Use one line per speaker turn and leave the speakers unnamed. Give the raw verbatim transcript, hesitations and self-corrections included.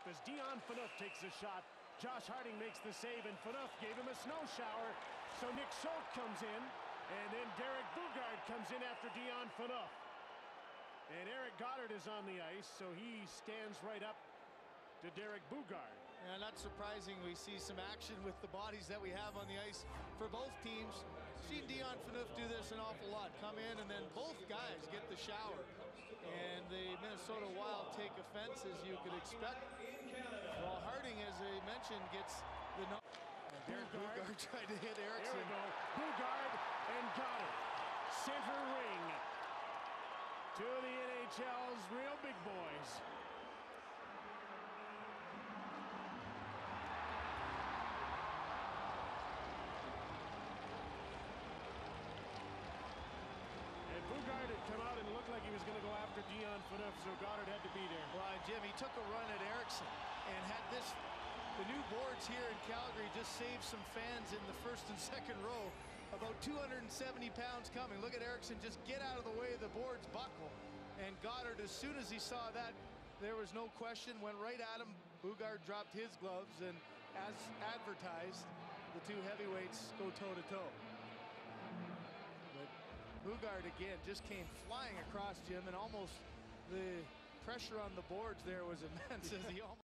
as Dion Phaneuf takes a shot. Josh Harding makes the save, and Phaneuf gave him a snow shower. So Nick Schultz comes in, and then Derek Boogaard comes in after Dion Phaneuf. And Eric Goddard is on the ice, so he stands right up to Derek Boogaard.
Yeah, not surprising. We see some action with the bodies that we have on the ice for both teams. Seen Dion Phaneuf do this an awful lot. Come in and then both guys get the shower. And the Minnesota Wild take offense, as you could expect. While Harding, as I mentioned, gets the no Derek Boogaard tried to hit Erickson.
There we go. Boogaard and Goddard. Center ring. Two of the N H L's real big boys. And Boogaard had come out and looked like he was going to go after Dion Phaneuf, so Goddard had to be there.
Well, Jim, he took a run at Erickson and had this, the new boards here in Calgary just saved some fans in the first and second row. About two hundred seventy pounds coming. Look at Erickson just get out of the way of the boards buckle. And Goddard, as soon as he saw that, there was no question, went right at him. Boogaard dropped his gloves, and as advertised, the two heavyweights go toe-to-toe. But Boogaard again just came flying across, Jim, and almost the pressure on the boards there was immense as he almost